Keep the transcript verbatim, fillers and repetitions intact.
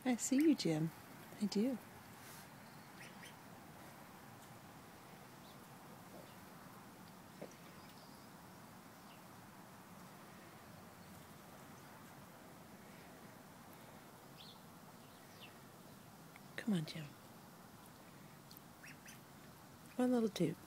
I see you, Jim. I do. Come on, Jim. One little toot.